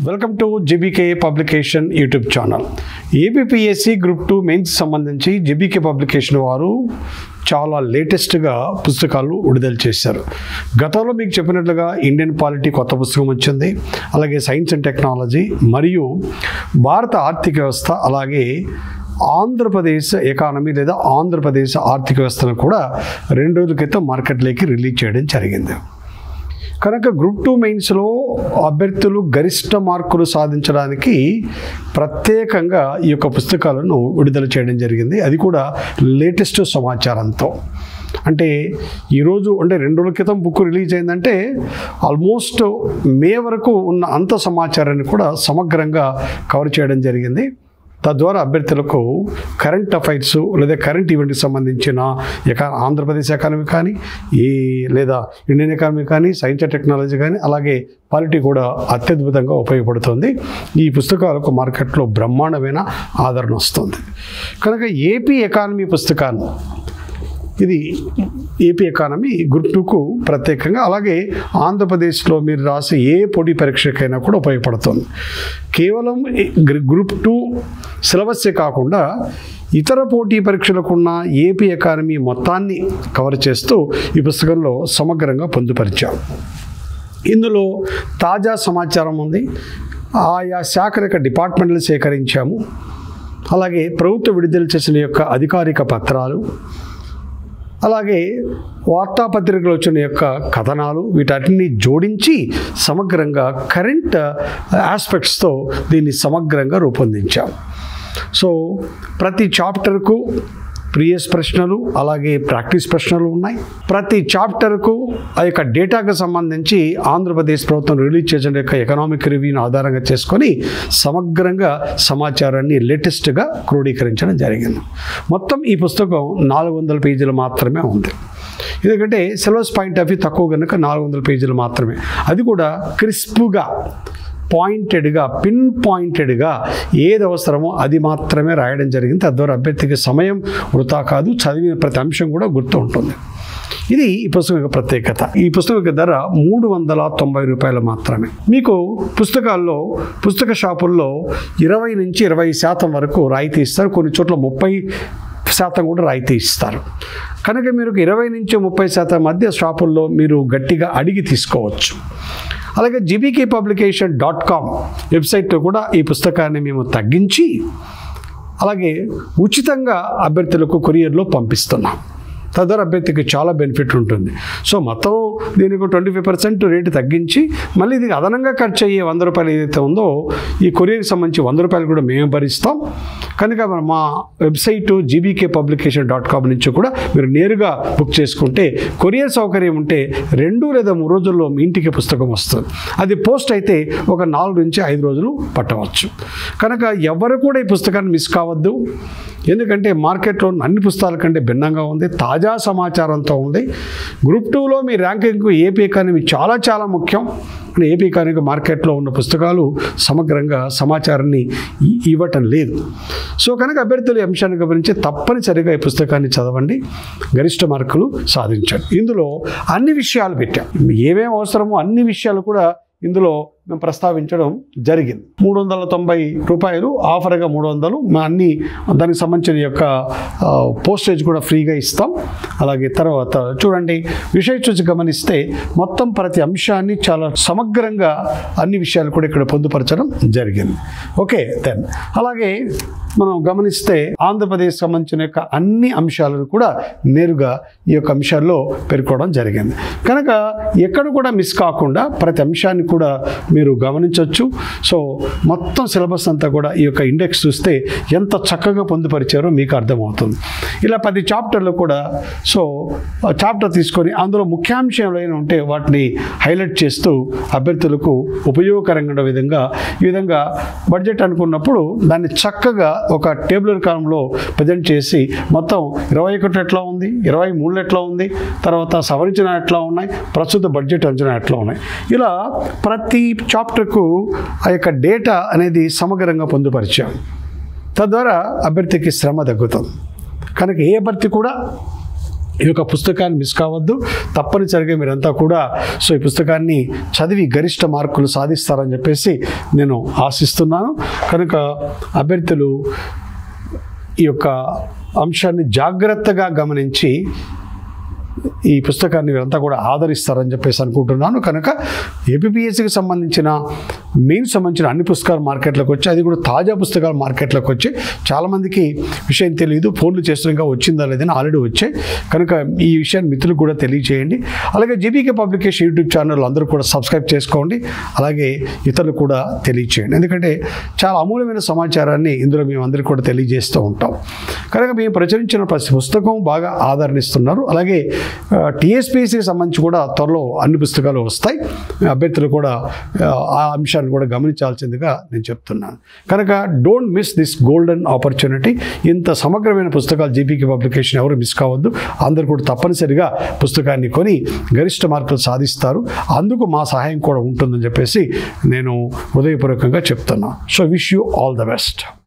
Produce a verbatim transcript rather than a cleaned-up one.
Welcome to GBK publication YouTube channel. APPSC group two mains సంబంధించి GBK publication వారు చాలా లేటెస్ట్గా పుస్తకాలు విడుదల చేశారు. గతంలో మీకు చెప్పినట్లుగా ఇండియన్ పాలిటీ కొత్త పుస్తకం వచ్చింది, అలాగే సైన్స్ అండ్ టెక్నాలజీ మరియు భారత ఆర్థిక వ్యవస్థ, అలాగే ఆంధ్రప్రదేశ్ ఎకానమీ లేదా ఆంధ్రప్రదేశ్ ఆర్థిక వ్యవస్థను కూడా రెండు రోజుల క్రితం మార్కెట్లోకి రిలీజ్ చేయడం జరిగింది. కనుక గ్రూప్ టూ మెయిన్స్లో అభ్యర్థులు గరిష్ట మార్కులు సాధించడానికి ప్రత్యేకంగా ఈ యొక్క పుస్తకాలను విడుదల చేయడం జరిగింది. అది కూడా లేటెస్ట్ సమాచారంతో. అంటే ఈరోజు అంటే రెండు రోజుల క్రితం బుక్ రిలీజ్ అయిందంటే ఆల్మోస్ట్ మే వరకు ఉన్న అంత సమాచారాన్ని కూడా సమగ్రంగా కవర్ చేయడం జరిగింది. తద్వారా అభ్యర్థులకు కరెంట్ అఫైర్స్ లేదా కరెంట్ ఈవెంట్కి సంబంధించిన ఎకా ఆంధ్రప్రదేశ్ ఎకానమీ కానీ ఈ లేదా ఇండియన్ ఎకానమీ కానీ సైన్స్ అండ్ టెక్నాలజీ కానీ అలాగే పాలిటీ కూడా అత్యద్భుతంగా ఉపయోగపడుతుంది. ఈ పుస్తకాలకు మార్కెట్లో బ్రహ్మాండమైన ఆదరణ వస్తుంది. కనుక ఏపీ ఎకానమీ పుస్తకాన్ని ఇది ఏపీ ఎకానమీ గ్రూప్ టూకు ప్రత్యేకంగా, అలాగే ఆంధ్రప్రదేశ్లో మీరు రాసే ఏ పోటీ పరీక్షకైనా కూడా ఉపయోగపడుతుంది. కేవలం గ్రూప్ టూ సిలబస్సే కాకుండా ఇతర పోటీ పరీక్షలకున్న ఏపీ ఎకానమీ మొత్తాన్ని కవర్ చేస్తూ ఈ పుస్తకంలో సమగ్రంగా పొందుపరిచాం. ఇందులో తాజా సమాచారం ఉంది, ఆయా శాఖల యొక్క డిపార్ట్మెంట్లు సేకరించాము, అలాగే ప్రభుత్వ విడుదల చేసిన యొక్క అధికారిక పత్రాలు, అలాగే వార్తాపత్రికలు వచ్చిన యొక్క కథనాలు, వీటన్నిటిని జోడించి సమగ్రంగా కరెంట్ ఆస్పెక్ట్స్తో దీన్ని సమగ్రంగా రూపొందించాం. సో ప్రతి చాప్టర్కు ప్రీవియస్ ప్రశ్నలు అలాగే ప్రాక్టీస్ ప్రశ్నలు ఉన్నాయి. ప్రతి చాప్టర్కు ఆ యొక్క డేటాకు సంబంధించి ఆంధ్రప్రదేశ్ ప్రభుత్వం రిలీజ్ చేసిన యొక్క ఎకనామిక్ రివ్యూని ఆధారంగా చేసుకొని సమగ్రంగా సమాచారాన్ని లేటెస్ట్గా క్రోడీకరించడం జరిగింది. మొత్తం ఈ పుస్తకం నాలుగు వందల పేజీలు మాత్రమే ఉంది. ఎందుకంటే సిలబస్ పాయింట్ ఆఫ్ వ్యూ తక్కువ కనుక నాలుగు వందల పేజీలు మాత్రమే, అది కూడా క్రిస్ప్గా పాయింటెడ్గా పిన్ పాయింటెడ్గా ఏది అవసరమో అది మాత్రమే రాయడం జరిగింది. తద్వారా అభ్యర్థికి సమయం వృధా కాదు, చదివిన ప్రతి అంశం కూడా గుర్తు ఉంటుంది. ఇది ఈ పుస్తకం యొక్క ప్రత్యేకత. ఈ పుస్తకం యొక్క ధర మూడు వందల తొంభై రూపాయలు మాత్రమే. మీకు పుస్తకాల్లో పుస్తక షాపుల్లో ఇరవై నుంచి ఇరవై శాతం వరకు రాయితీ ఇస్తారు, కొన్ని చోట్ల ముప్పై శాతం కూడా రాయితీ ఇస్తారు. కనుక మీరు ఇరవై నుంచి ముప్పై శాతం మధ్య షాపుల్లో మీరు గట్టిగా అడిగి తీసుకోవచ్చు. అలాగే జీబీకే పబ్లికేషన్ డాట్ కామ్ వెబ్సైట్లో కూడా ఈ పుస్తకాన్ని మేము తగ్గించి అలాగే ఉచితంగా అభ్యర్థులకు కొరియర్లో పంపిస్తున్నాం. తద్వారా అభ్యర్థికి చాలా బెనిఫిట్ ఉంటుంది. సో మొత్తం దీనికి ట్వంటీ ఫైవ్ పర్సెంట్ రేటు తగ్గించి మళ్ళీ ఇది అదనంగా ఖర్చు అయ్యే వంద రూపాయలు ఏదైతే ఉందో ఈ కొరియర్కి సంబంధించి వంద రూపాయలు కూడా మేము భరిస్తాం. కనుక మా website GBK publication dot com నుంచి కూడా మీరు నేరుగా బుక్ చేసుకుంటే కొరియర్ సౌకర్యం ఉంటే రెండు లేదా మూడు రోజుల్లో మీ ఇంటికి పుస్తకం వస్తుంది. అది పోస్ట్ అయితే ఒక నాలుగు నుంచి ఐదు రోజులు పట్టవచ్చు. కనుక ఎవరు కూడా ఈ పుస్తకాన్ని మిస్ కావద్దు. ఎందుకంటే మార్కెట్లో అన్ని పుస్తకాల కంటే భిన్నంగా ఉంది, తాజా సమాచారంతో ఉంది. గ్రూప్ టూలో మీ ర్యాంకింగ్కు ఏపీ ఎకానమీ చాలా చాలా ముఖ్యం. ఏపీ ఎకానమీ మార్కెట్లో ఉన్న పుస్తకాలు సమగ్రంగా సమాచారాన్ని ఇవ్వటం లేదు. సో కనుక అభ్యర్థులు ఈ అంశాన్ని గమనించి తప్పనిసరిగా ఈ పుస్తకాన్ని చదవండి, గరిష్ట మార్కులు సాధించండి. ఇందులో అన్ని విషయాలు పెట్టాం, ఏమేమి అవసరమో అన్ని విషయాలు కూడా ఇందులో మేము ప్రస్తావించడం జరిగింది. మూడు వందల తొంభై రూపాయలు ఆఫర్గా మూడు వందలు మా అన్ని దానికి సంబంధించిన యొక్క పోస్టేజ్ కూడా ఫ్రీగా ఇస్తాం. అలాగే తర్వాత చూడండి, విషయం చూసి గమనిస్తే మొత్తం ప్రతి అంశాన్ని చాలా సమగ్రంగా అన్ని విషయాలు కూడా ఇక్కడ పొందుపరచడం జరిగింది. ఓకే దెన్ అలాగే మనం గమనిస్తే ఆంధ్రప్రదేశ్ సంబంధించిన యొక్క అన్ని అంశాలను కూడా నేరుగా ఈ యొక్క అంశాల్లో పేర్కోవడం జరిగింది. కనుక ఎక్కడ కూడా మిస్ కాకుండా ప్రతి అంశాన్ని కూడా మీరు గమనించవచ్చు. సో మొత్తం సిలబస్ అంతా కూడా ఈ యొక్క ఇండెక్స్ చూస్తే ఎంత చక్కగా పొందుపరిచారో మీకు అర్థమవుతుంది. ఇలా పది చాప్టర్లు కూడా సో చాప్టర్ తీసుకొని అందులో ముఖ్యాంశాలు అయినా ఉంటే వాటిని హైలైట్ చేస్తూ అభ్యర్థులకు ఉపయోగకరంగా విధంగా ఈ విధంగా బడ్జెట్ అనుకున్నప్పుడు దాన్ని చక్కగా ఒక టేబులర్ కాలంలో ప్రజెంట్ చేసి మొత్తం ఇరవై ఒకటి ఎట్లా ఉంది, ఇరవై మూడు ఎట్లా ఉంది, తర్వాత సవరించిన ఎట్లా ఉన్నాయి, ప్రస్తుత బడ్జెట్ అంచనా ఎట్లా ఉన్నాయి, ఇలా ప్రతి చాప్టర్కు ఆ యొక్క డేటా అనేది సమగ్రంగా పొందుపరిచాం. తద్వారా అభ్యర్థికి శ్రమ తగ్గుతుంది. కనుక ఏ అభ్యర్థి కూడా ఈ యొక్క పుస్తకాన్ని మిస్ కావద్దు. తప్పనిసరిగా మీరంతా కూడా సో ఈ పుస్తకాన్ని చదివి గరిష్ట మార్కులు సాధిస్తారని చెప్పేసి నేను ఆశిస్తున్నాను. కనుక అభ్యర్థులు ఈ యొక్క అంశాన్ని జాగ్రత్తగా గమనించి ఈ పుస్తకాన్ని వీరంతా కూడా ఆదరిస్తారని చెప్పేసి అనుకుంటున్నాను. కనుక ఏపీపీఎస్సీకి సంబంధించిన మెయిన్ సంబంధించిన అన్ని పుస్తకాలు మార్కెట్లోకి వచ్చి, అది కూడా తాజా పుస్తకాలు మార్కెట్లోకి వచ్చి, చాలామందికి విషయం తెలియదు, ఫోన్లు చేస్తున్నా వచ్చిందా లేదని ఆల్రెడీ వచ్చాయి. కనుక ఈ విషయాన్ని మిత్రులకు కూడా తెలియజేయండి. అలాగే జీబీకే పబ్లికేషన్ యూట్యూబ్ ఛానల్ అందరూ కూడా సబ్స్క్రైబ్ చేసుకోండి. అలాగే ఇతరులు కూడా తెలియజేయండి. ఎందుకంటే చాలా అమూల్యమైన సమాచారాన్ని ఇందులో మేము అందరికీ కూడా తెలియజేస్తూ ఉంటాం. కనుక మేము ప్రచురించిన ప్రతి పుస్తకం బాగా ఆదరణిస్తున్నారు. అలాగే టీఎస్పీఎస్సీకి సంబంధించి కూడా త్వరలో అన్ని పుస్తకాలు వస్తాయి. అభ్యర్థులు కూడా ఆ అంశాన్ని కూడా గమనించాల్సిందిగా నేను చెప్తున్నాను. కనుక don't miss this golden opportunity. ఇంత సమగ్రమైన పుస్తకాలు జీబీకే పబ్లికేషన్ ఎవరు మిస్ కావద్దు. అందరూ కూడా తప్పనిసరిగా పుస్తకాన్ని కొని గరిష్ట మార్కులు సాధిస్తారు. అందుకు మా సహాయం కూడా ఉంటుందని చెప్పేసి నేను హృదయపూర్వకంగా చెప్తున్నాను. So wish you all the best.